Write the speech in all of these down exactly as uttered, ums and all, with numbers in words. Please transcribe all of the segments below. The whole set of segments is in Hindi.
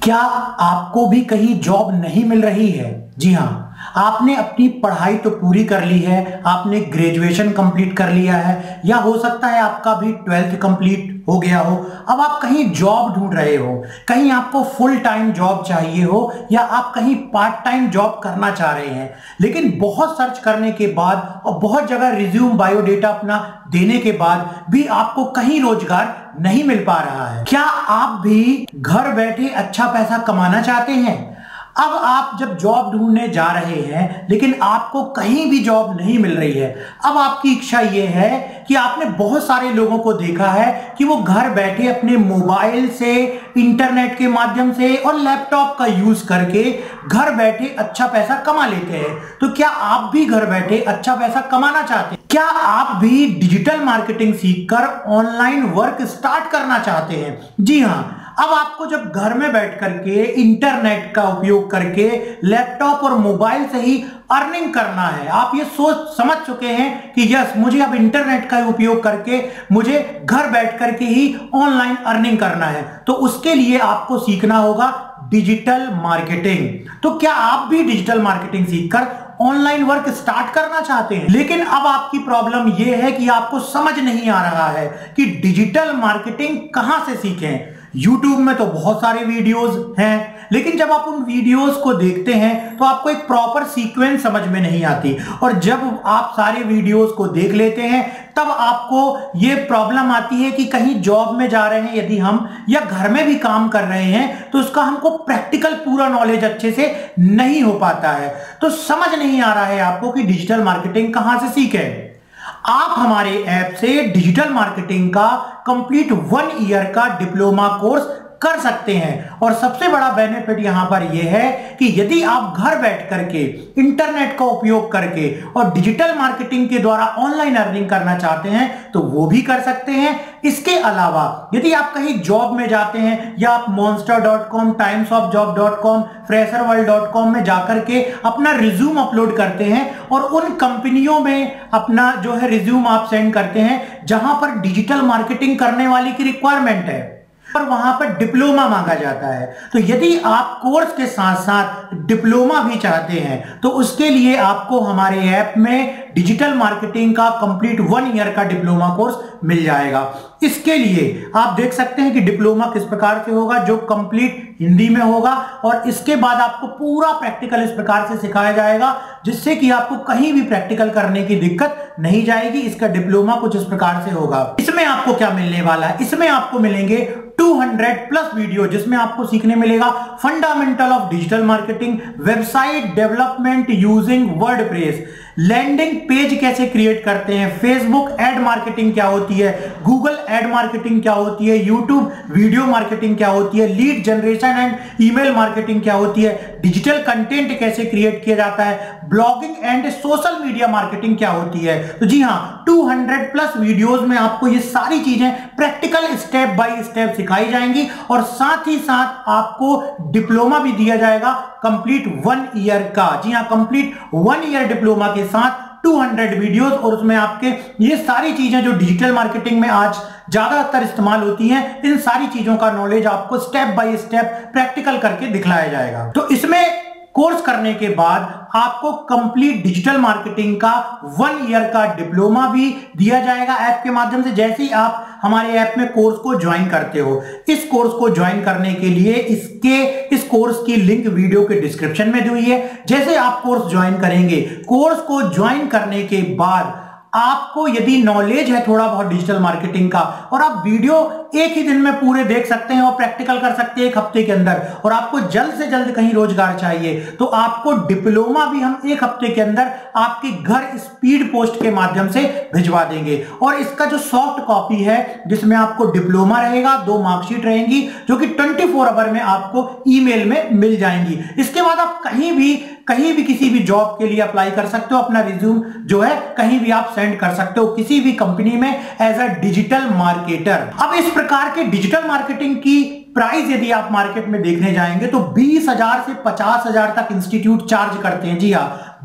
क्या आपको भी कहीं जॉब नहीं मिल रही है? जी हाँ, आपने अपनी पढ़ाई तो पूरी कर ली है, आपने ग्रेजुएशन कंप्लीट कर लिया है, या हो सकता है आपका भी ट्वेल्थ कंप्लीट हो गया हो। अब आप कहीं जॉब ढूंढ रहे हो, कहीं आपको फुल टाइम जॉब चाहिए हो, या आप कहीं पार्ट टाइम जॉब करना चाह रहे हैं, लेकिन बहुत सर्च करने के बाद और बहुत जगह रिज्यूम बायोडेटा अपना देने के बाद भी आपको कहीं रोजगार नहीं मिल पा रहा है। क्या आप भी घर बैठे अच्छा पैसा कमाना चाहते हैं? अब आप जब जॉब ढूंढने जा रहे हैं लेकिन आपको कहीं भी जॉब नहीं मिल रही है, अब आपकी इच्छा यह है कि आपने बहुत सारे लोगों को देखा है कि वो घर बैठे अपने मोबाइल से, इंटरनेट के माध्यम से और लैपटॉप का यूज करके घर बैठे अच्छा पैसा कमा लेते हैं। तो क्या आप भी घर बैठे अच्छा पैसा कमाना चाहते हैं? क्या आप भी डिजिटल मार्केटिंग सीखकर ऑनलाइन वर्क स्टार्ट करना चाहते हैं? जी हाँ, अब आपको जब घर में बैठ करके इंटरनेट का उपयोग करके लैपटॉप और मोबाइल से ही अर्निंग करना है, आप ये सोच समझ चुके हैं कि यस, मुझे अब इंटरनेट का उपयोग करके मुझे घर बैठ करके ही ऑनलाइन अर्निंग करना है, तो उसके लिए आपको सीखना होगा डिजिटल मार्केटिंग। तो क्या आप भी डिजिटल मार्केटिंग सीखकर ऑनलाइन वर्क स्टार्ट करना चाहते हैं? लेकिन अब आपकी प्रॉब्लम यह है कि आपको समझ नहीं आ रहा है कि डिजिटल मार्केटिंग कहां से सीखें। YouTube में तो बहुत सारे वीडियोस हैं, लेकिन जब आप उन वीडियोस को देखते हैं तो आपको एक प्रॉपर सीक्वेंस समझ में नहीं आती, और जब आप सारे वीडियोस को देख लेते हैं तब आपको ये प्रॉब्लम आती है कि कहीं जॉब में जा रहे हैं यदि हम, या घर में भी काम कर रहे हैं, तो उसका हमको प्रैक्टिकल पूरा नॉलेज अच्छे से नहीं हो पाता है। तो समझ नहीं आ रहा है आपको कि डिजिटल मार्केटिंग कहां से सीखें। आप हमारे ऐप से डिजिटल मार्केटिंग का कंप्लीट वन ईयर का डिप्लोमा कोर्स कर सकते हैं, और सबसे बड़ा बेनिफिट यहां पर यह है कि यदि आप घर बैठ करके इंटरनेट का उपयोग करके और डिजिटल मार्केटिंग के द्वारा ऑनलाइन अर्निंग करना चाहते हैं तो वो भी कर सकते हैं। इसके अलावा यदि आप कहीं जॉब में जाते हैं, या आप Monster dot com, Times of Job dot com, fresher world dot com में जाकर के अपना रिज्यूम अपलोड करते हैं और उन कंपनियों में अपना जो है रिज्यूम आप सेंड करते हैं जहां पर डिजिटल मार्केटिंग करने वाली की रिक्वायरमेंट है और वहां पर डिप्लोमा मांगा जाता है, तो यदि आप कोर्स के साथ साथ डिप्लोमा भी चाहते हैं तो उसके लिए आपको हमारे ऐप में डिजिटल मार्केटिंग का कंप्लीट वन ईयर का डिप्लोमा कोर्स मिल जाएगा। इसके लिए आप देख सकते हैं कि डिप्लोमा किस प्रकार से होगा, जो कंप्लीट हिंदी में होगा, और इसके बाद आपको पूरा प्रैक्टिकल इस प्रकार से सिखाया जाएगा जिससे कि आपको कहीं भी प्रैक्टिकल करने की दिक्कत नहीं जाएगी। इसका डिप्लोमा कुछ इस प्रकार से होगा। इसमें आपको क्या मिलने वाला है? इसमें आपको मिलेंगे दो सौ प्लस वीडियो, जिसमें आपको सीखने मिलेगा fundamental of digital marketing, website development using WordPress, landing page कैसे क्रिएट करते हैं, फेसबुक एड मार्केटिंग क्या होती है, गूगल एड मार्केटिंग क्या होती है, यूट्यूब वीडियो मार्केटिंग क्या होती है, lead generation and email marketing क्या होती है, डिजिटल कंटेंट कैसे क्रिएट किया जाता है, blogging and social media marketing क्या होती है। तो जी हाँ, दो सौ प्लस वीडियोस में आपको ये सारी चीजें प्रैक्टिकल स्टेप बाय स्टेप सिखाई जाएंगी, और साथ ही साथ आपको डिप्लोमा भी दिया जाएगा कंप्लीट वन ईयर का। जी हाँ, कंप्लीट वन ईयर डिप्लोमा के साथ दो सौ वीडियोस, और उसमें आपके ये सारी चीजें जो डिजिटल मार्केटिंग में आज ज्यादातर इस्तेमाल होती हैं, इन सारी चीजों का नॉलेज आपको स्टेप बाय स्टेप प्रैक्टिकल करके दिखलाया जाएगा। तो इसमें कोर्स करने के बाद आपको कंप्लीट डिजिटल मार्केटिंग का वन ईयर का डिप्लोमा भी दिया जाएगा ऐप के माध्यम से। जैसे ही आप हमारे ऐप में कोर्स को ज्वाइन करते हो, इस कोर्स को ज्वाइन करने के लिए इसके इस कोर्स की लिंक वीडियो के डिस्क्रिप्शन में दी हुई है। जैसे आप कोर्स ज्वाइन करेंगे, कोर्स को ज्वाइन करने के बाद आपको यदि नॉलेज है थोड़ा बहुत डिजिटल मार्केटिंग का, और आप वीडियो एक ही दिन में पूरे देख सकते हैं और प्रैक्टिकल कर सकते हैं एक हफ्ते के अंदर, और आपको जल्द से जल्द कहीं रोजगार चाहिए, तो आपको डिप्लोमा भी हम एक हफ्ते के अंदर आपके घर स्पीड पोस्ट के माध्यम से भिजवा देंगे। और इसका जो सॉफ्ट कॉपी है जिसमें आपको डिप्लोमा रहेगा, दो मार्कशीट रहेंगी जो कि चौबीस आवर में आपको ईमेल में मिल जाएंगी। इसके बाद आप कहीं भी कहीं भी किसी भी जॉब के लिए अप्लाई कर सकते हो, अपना रिज्यूम जो है कहीं भी आप सेंड कर सकते हो, किसी भी कंपनी में एज अ डिजिटल मार्केटर। अब इस प्रकार के डिजिटल मार्केटिंग की प्राइस यदि आप मार्केट में देखने जाएंगे तो बीस हजार से पचास हजार तक इंस्टीट्यूट चार्ज करते हैं। जी हाँ,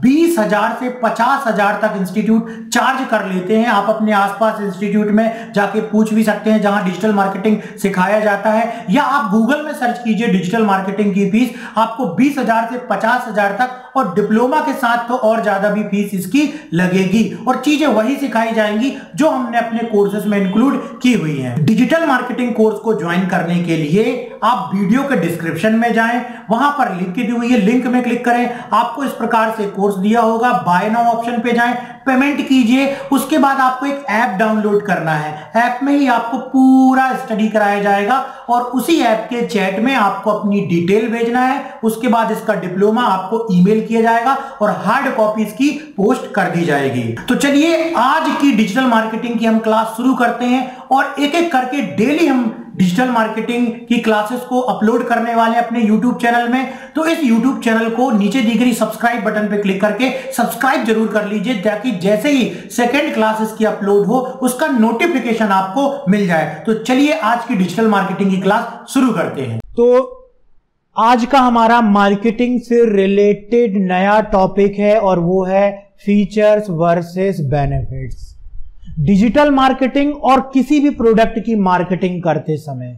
बीस हजार से पचास हजार तक इंस्टीट्यूट चार्ज कर लेते हैं। आप अपने आसपास इंस्टीट्यूट में जाके पूछ भी सकते हैं जहां डिजिटल मार्केटिंग सिखाया जाता है, या आप गूगल में सर्च कीजिए डिजिटल मार्केटिंग की फीस, आपको बीस हजार से पचास हजार तक, और डिप्लोमा के साथ तो और ज्यादा भी फीस इसकी लगेगी, और चीजें वही सिखाई जाएंगी जो हमने अपने कोर्सेज में इंक्लूड की हुई है। डिजिटल मार्केटिंग कोर्स को ज्वाइन करने के लिए आप वीडियो के डिस्क्रिप्शन में जाएं, वहां पर लिंक दी हुई है, लिंक में क्लिक करें, आपको इस प्रकार से कोर्स दिया होगा, बाय नाउ ऑप्शन पे जाएं, पेमेंट कीजिए, उसके बाद आपको एक ऐप डाउनलोड करना है। ऐप में ही आपको पूरा स्टडी कराया जाएगा और उसी ऐप के चैट में आपको अपनी डिटेल भेजना है। उसके बाद इसका डिप्लोमा आपको ईमेल किया जाएगा और हार्ड कॉपी इसकी पोस्ट कर दी जाएगी। तो चलिए आज की डिजिटल मार्केटिंग की हम क्लास शुरू करते हैं और एक एक करके डेली हम डिजिटल मार्केटिंग की क्लासेस को अपलोड करने वाले हैं अपने यूट्यूब चैनल में। तो इस यूट्यूब चैनल को नीचे दी गई सब्सक्राइब बटन पे क्लिक करके सब्सक्राइब जरूर कर लीजिए, ताकि जैसे ही सेकेंड क्लासेस की अपलोड हो उसका नोटिफिकेशन आपको मिल जाए। तो चलिए आज की डिजिटल मार्केटिंग की क्लास शुरू करते हैं। तो आज का हमारा मार्केटिंग से रिलेटेड नया टॉपिक है और वो है features versus benefits. Digital marketing और किसी भी प्रोडक्ट की मार्केटिंग करते समय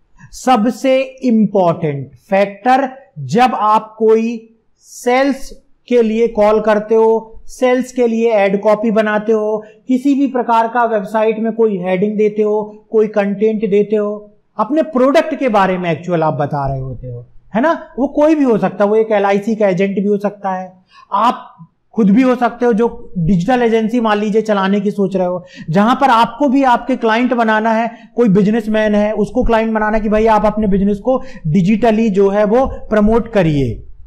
सबसे इंपॉर्टेंट फैक्टर, जब आप कोई सेल्स के लिए कॉल करते हो, सेल्स के लिए एड कॉपी बनाते हो, किसी भी प्रकार का वेबसाइट में कोई हेडिंग देते हो, कोई कंटेंट देते हो, अपने प्रोडक्ट के बारे में एक्चुअल आप बता रहे होते हो, है ना। वो कोई भी हो सकता है, वो एक एल आई सी का एजेंट भी हो सकता है, आप खुद भी हो सकते हो जो डिजिटल एजेंसी मान लीजिए चलाने की सोच रहे हो, जहां पर आपको भी आपके क्लाइंट बनाना है। कोई बिजनेसमैन है, उसको क्लाइंट बनाना कि भाई आप अपने बिजनेस को डिजिटली जो है वो प्रमोट करिए।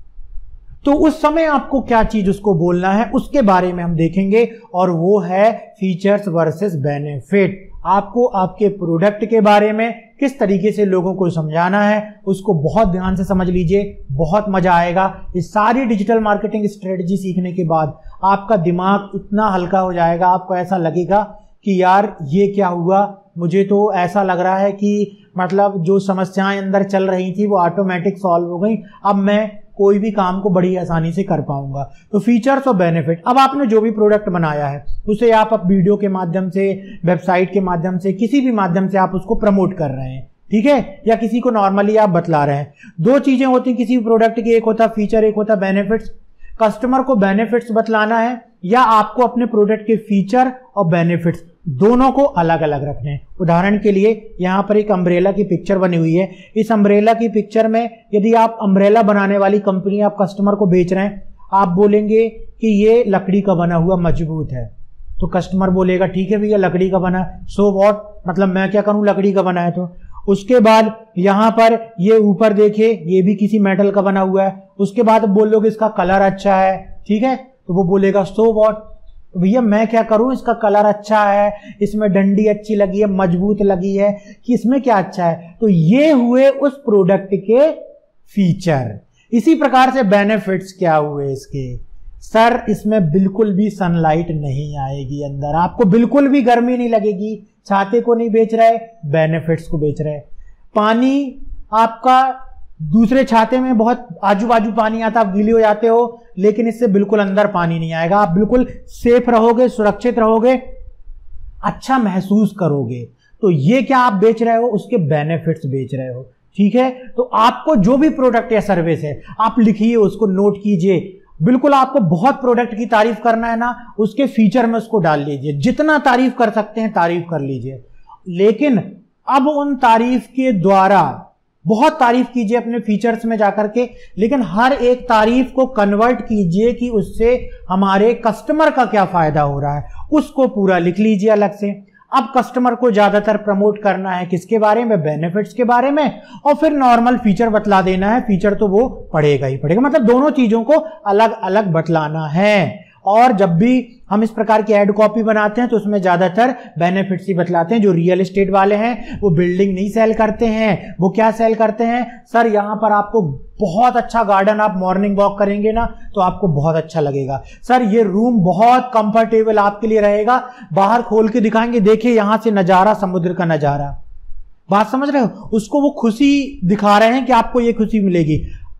तो उस समय आपको क्या चीज उसको बोलना है उसके बारे में हम देखेंगे, और वो है फीचर्स वर्सेस बेनिफिट। आपको आपके प्रोडक्ट के बारे में किस तरीके से लोगों को समझाना है उसको बहुत ध्यान से समझ लीजिए, बहुत मजा आएगा। इस सारी डिजिटल मार्केटिंग स्ट्रेटजी सीखने के बाद आपका दिमाग इतना हल्का हो जाएगा, आपको ऐसा लगेगा कि यार ये क्या हुआ, मुझे तो ऐसा लग रहा है कि मतलब जो समस्याएं अंदर चल रही थी वो ऑटोमेटिक सॉल्व हो गई, अब मैं कोई भी काम को बड़ी आसानी से कर पाऊंगा। तो फीचर्स और बेनिफिट, अब आपने जो भी प्रोडक्ट बनाया है उसे आप अब वीडियो के माध्यम से, वेबसाइट के माध्यम से, किसी भी माध्यम से आप उसको प्रमोट कर रहे हैं, ठीक है, या किसी को नॉर्मली आप बतला रहे हैं। दो चीजें होती हैं किसी भी प्रोडक्ट की, एक होता फीचर, एक होता बेनिफिट्स। कस्टमर को बेनिफिट्स बतलाना है या आपको अपने प्रोडक्ट के फीचर और बेनिफिट्स दोनों को अलग अलग रखने हैं। उदाहरण के लिए यहां पर एक अम्ब्रेला की पिक्चर बनी हुई है। इस अम्ब्रेला की पिक्चर में यदि आप अम्ब्रेला बनाने वाली कंपनी आप कस्टमर को बेच रहे हैं, आप बोलेंगे कि ये लकड़ी का बना हुआ मजबूत है, तो कस्टमर बोलेगा ठीक है भैया लकड़ी का बना, सो व्हाट, मतलब मैं क्या करूं, लकड़ी का बना है तो। उसके बाद यहां पर ये ऊपर देखिए, ये भी किसी मेटल का बना हुआ है। उसके बाद बोलोगे इसका कलर अच्छा है, ठीक है, तो वो बोलेगा सो व्हाट, भैया मैं क्या करूं, इसका कलर अच्छा है, इसमें डंडी अच्छी लगी है, मजबूत लगी है, कि इसमें क्या अच्छा है। तो ये हुए उस प्रोडक्ट के फीचर। इसी प्रकार से बेनिफिट्स क्या हुए इसके, सर इसमें बिल्कुल भी सनलाइट नहीं आएगी अंदर, आपको बिल्कुल भी गर्मी नहीं लगेगी। छाते को नहीं बेच रहे, बेनिफिट्स को बेच रहे। पानी आपका दूसरे छाते में बहुत आजू बाजू पानी आता, आप गीले हो जाते हो, लेकिन इससे बिल्कुल अंदर पानी नहीं आएगा, आप बिल्कुल सेफ रहोगे, सुरक्षित रहोगे, अच्छा महसूस करोगे। तो ये क्या आप बेच रहे हो, उसके बेनिफिट्स बेच रहे हो, ठीक है। तो आपको जो भी प्रोडक्ट या सर्विस है आप लिखिए, उसको नोट कीजिए। बिल्कुल आपको बहुत प्रोडक्ट की तारीफ करना है ना, उसके फीचर में उसको डाल लीजिए, जितना तारीफ कर सकते हैं तारीफ कर लीजिए। लेकिन अब उन तारीफ के द्वारा बहुत तारीफ कीजिए अपने फीचर्स में जाकर के, लेकिन हर एक तारीफ को कन्वर्ट कीजिए कि उससे हमारे कस्टमर का क्या फायदा हो रहा है, उसको पूरा लिख लीजिए अलग से। अब कस्टमर को ज्यादातर प्रमोट करना है किसके बारे में, बेनिफिट्स के बारे में, और फिर नॉर्मल फीचर बतला देना है, फीचर तो वो पढ़ेगा ही पढ़ेगा, मतलब दोनों चीजों को अलग अलग बतलाना है। और जब भी हम इस प्रकार की एड कॉपी बनाते हैं तो उसमें ज्यादातर बेनिफिट्स ही बतलाते हैं। जो रियल एस्टेट वाले हैं वो बिल्डिंग नहीं सेल करते हैं, वो क्या सेल करते हैं, सर यहां पर आपको बहुत अच्छा गार्डन, आप मॉर्निंग वॉक करेंगे ना तो आपको बहुत अच्छा लगेगा, सर ये रूम बहुत कंफर्टेबल आपके लिए रहेगा, बाहर खोल के दिखाएंगे, देखिए यहां से नजारा, समुद्र का नजारा, बात समझ रहे हो, उसको वो खुशी दिखा रहे हैं कि आपको ये खुशी मिलेगी।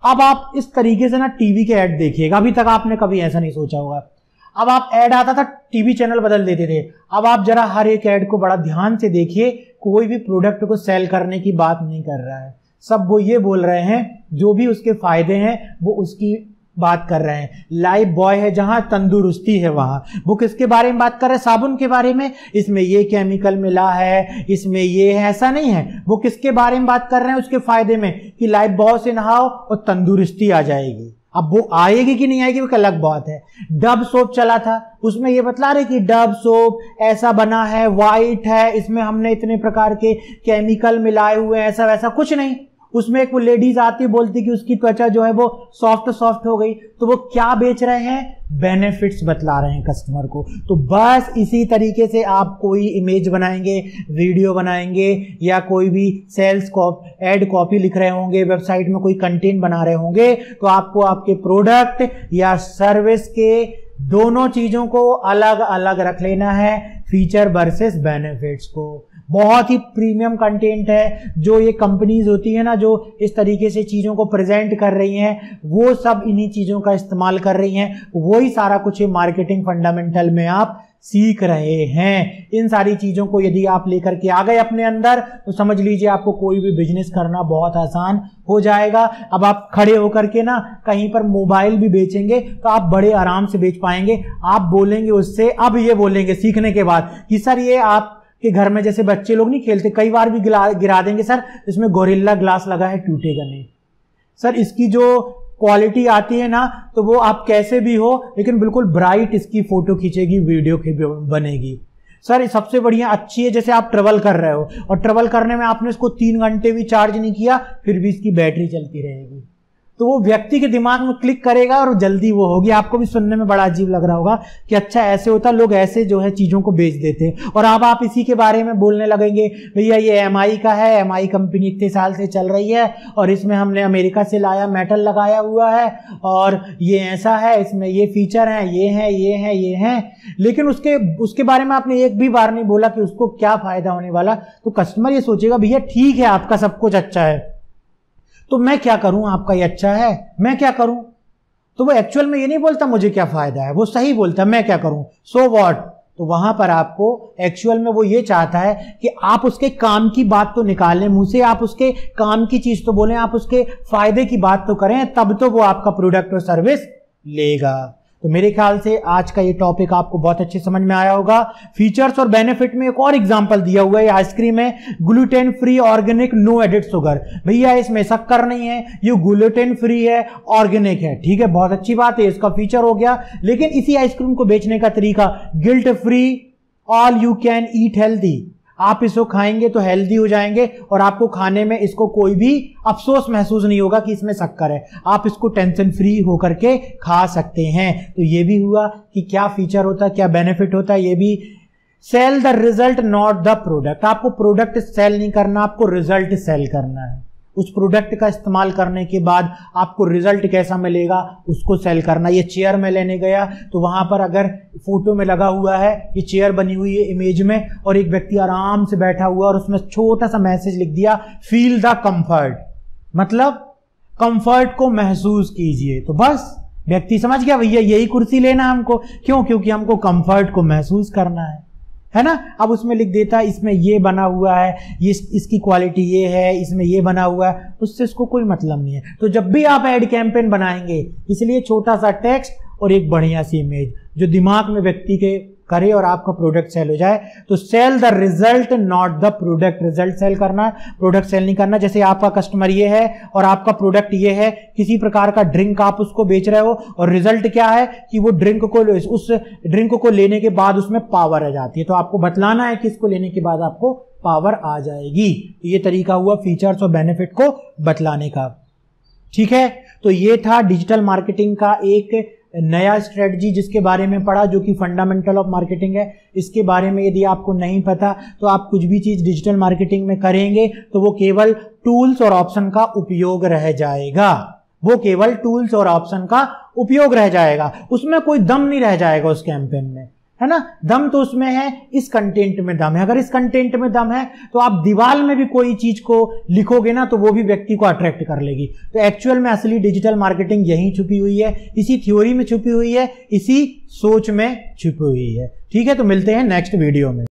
अब आप इस तरीके से ना टीवी के ऐड देखिएगा, अभी तक आपने कभी ऐसा नहीं सोचा होगा। अब आप ऐड आता था, टीवी चैनल बदल देते थे। अब आप जरा हर एक ऐड को बड़ा ध्यान से देखिए, कोई भी प्रोडक्ट को सेल करने की बात नहीं कर रहा है, सब वो ये बोल रहे हैं जो भी उसके फायदे हैं वो उसकी बात कर रहे हैं। लाइफ बॉय है जहां तंदुरुस्ती है वहां, वो किसके बारे में बात कर रहे हैं? साबुन के बारे में। इसमें ये केमिकल मिला है, इसमें ये है, ऐसा नहीं है। वो किसके बारे में बात कर रहे हैं? उसके फायदे में, कि लाइफ बॉय से नहाओ और तंदुरुस्ती आ जाएगी। अब वो आएगी कि नहीं आएगी वो अलग बात है। डब सोप चला था, उसमें ये बतला रहे कि डब सोप ऐसा बना है, वाइट है, इसमें हमने इतने प्रकार के केमिकल मिलाए हुए हैं, ऐसा वैसा कुछ नहीं। उसमें एक वो लेडीज आती बोलती कि उसकी त्वचा जो है वो सॉफ्ट सॉफ्ट हो गई। तो वो क्या बेच रहे हैं? बेनिफिट्स बतला रहे हैं कस्टमर को। तो बस इसी तरीके से आप कोई इमेज बनाएंगे, वीडियो बनाएंगे, या कोई भी सेल्स एड कॉपी लिख रहे होंगे, वेबसाइट में कोई कंटेंट बना रहे होंगे, तो आपको आपके प्रोडक्ट या सर्विस के दोनों चीजों को अलग अलग रख लेना है, फीचर वर्सेस बेनिफिट्स को। बहुत ही प्रीमियम कंटेंट है जो ये कंपनीज होती है ना, जो इस तरीके से चीज़ों को प्रेजेंट कर रही हैं, वो सब इन्हीं चीज़ों का इस्तेमाल कर रही हैं। वही सारा कुछ ये मार्केटिंग फंडामेंटल में आप सीख रहे हैं। इन सारी चीज़ों को यदि आप लेकर के आ गए अपने अंदर, तो समझ लीजिए आपको कोई भी बिजनेस करना बहुत आसान हो जाएगा। अब आप खड़े होकर के ना कहीं पर मोबाइल भी बेचेंगे तो आप बड़े आराम से बेच पाएंगे। आप बोलेंगे उससे, अब ये बोलेंगे सीखने के बाद कि सर ये आप कि घर में जैसे बच्चे लोग नहीं खेलते, कई बार भी गिरा देंगे, सर इसमें गोरिल्ला ग्लास लगा है, टूटेगा नहीं। सर इसकी जो क्वालिटी आती है ना, तो वो आप कैसे भी हो लेकिन बिल्कुल ब्राइट इसकी फोटो खींचेगी, वीडियो की बनेगी। सर सबसे बढ़िया अच्छी है, जैसे आप ट्रेवल कर रहे हो और ट्रेवल करने में आपने इसको तीन घंटे भी चार्ज नहीं किया, फिर भी इसकी बैटरी चलती रहेगी। तो वो व्यक्ति के दिमाग में क्लिक करेगा और जल्दी वो होगी। आपको भी सुनने में बड़ा अजीब लग रहा होगा कि अच्छा ऐसे होता, लोग ऐसे जो है चीज़ों को बेच देते हैं। और अब आप इसी के बारे में बोलने लगेंगे, भैया ये एम आई का है, एम आई कंपनी इतने साल से चल रही है और इसमें हमने अमेरिका से लाया मेटल लगाया हुआ है और ये ऐसा है, इसमें ये फीचर हैं, ये हैं ये हैं ये हैं। लेकिन उसके उसके बारे में आपने एक भी बार नहीं बोला कि उसको क्या फ़ायदा होने वाला। तो कस्टमर ये सोचेगा भैया ठीक है आपका सब कुछ अच्छा है, तो मैं क्या करूं, आपका ये अच्छा है मैं क्या करूं। तो वो एक्चुअल में ये नहीं बोलता मुझे क्या फायदा है, वो सही बोलता मैं क्या करूं, सो व्हाट। तो वहां पर आपको एक्चुअल में वो ये चाहता है कि आप उसके काम की बात तो निकालें मुंह से, आप उसके काम की चीज तो बोलें, आप उसके फायदे की बात तो करें, तब तो वो आपका प्रोडक्ट और सर्विस लेगा। तो मेरे ख्याल से आज का ये टॉपिक आपको बहुत अच्छे समझ में आया होगा। फीचर्स और बेनिफिट में एक और एग्जांपल दिया हुआ है, आइसक्रीम है gluten free organic no added sugar. भैया इसमें शक्कर नहीं है, ये ग्लूटेन फ्री है, ऑर्गेनिक है, ठीक है बहुत अच्छी बात है, इसका फीचर हो गया। लेकिन इसी आइसक्रीम को बेचने का तरीका guilt free, all you can eat healthy, आप इसको खाएंगे तो हेल्दी हो जाएंगे और आपको खाने में इसको कोई भी अफसोस महसूस नहीं होगा कि इसमें शक्कर है, आप इसको टेंशन फ्री होकर के खा सकते हैं। तो ये भी हुआ कि क्या फीचर होता है, क्या बेनिफिट होता है, ये भी। Sell the result not the product, आपको प्रोडक्ट सेल नहीं करना, आपको रिजल्ट सेल करना है। उस प्रोडक्ट का इस्तेमाल करने के बाद आपको रिजल्ट कैसा मिलेगा उसको सेल करना। ये चेयर में लेने गया तो वहां पर अगर फोटो में लगा हुआ है, ये चेयर बनी हुई है इमेज में और एक व्यक्ति आराम से बैठा हुआ और उसमें छोटा सा मैसेज लिख दिया फील द कंफर्ट, मतलब कंफर्ट को महसूस कीजिए। तो बस व्यक्ति समझ गया भैया यही कुर्सी लेना हमको, क्यों? क्योंकि हमको कंफर्ट को महसूस करना है, है ना। अब उसमें लिख देता है इसमें ये बना हुआ है, ये इसकी क्वालिटी ये है, इसमें ये बना हुआ है, उससे इसको कोई मतलब नहीं है। तो जब भी आप एड कैंपेन बनाएंगे, इसलिए छोटा सा टेक्स्ट और एक बढ़िया सी इमेज जो दिमाग में व्यक्ति के करे और आपका प्रोडक्ट सेल हो जाए। तो sell the result not the product, result sell करना, प्रोडक्ट सेल नहीं करना। जैसे आपका कस्टमर ये है और आपका प्रोडक्ट ये है, किसी प्रकार का ड्रिंक आप उसको बेच रहे हो और रिजल्ट क्या है कि वो ड्रिंक को, उस ड्रिंक को लेने के बाद उसमें पावर आ जाती है। तो आपको बतलाना है कि इसको लेने के बाद आपको पावर आ जाएगी। तो ये तरीका हुआ फीचर्स और बेनिफिट को बतलाने का, ठीक है। तो ये था डिजिटल मार्केटिंग का एक नया स्ट्रेटजी जिसके बारे में पढ़ा, जो कि फंडामेंटल ऑफ मार्केटिंग है। इसके बारे में यदि आपको नहीं पता तो आप कुछ भी चीज डिजिटल मार्केटिंग में करेंगे तो वो केवल टूल्स और ऑप्शन का उपयोग रह जाएगा, वो केवल टूल्स और ऑप्शन का उपयोग रह जाएगा, उसमें कोई दम नहीं रह जाएगा उस कैंपेन में। है ना। दम तो उसमें है, इस कंटेंट में दम है। अगर इस कंटेंट में दम है तो आप दीवार में भी कोई चीज को लिखोगे ना तो वो भी व्यक्ति को अट्रैक्ट कर लेगी। तो एक्चुअल में असली डिजिटल मार्केटिंग यहीं छुपी हुई है, इसी थ्योरी में छुपी हुई है, इसी सोच में छुपी हुई है। ठीक है, तो मिलते हैं नेक्स्ट वीडियो में।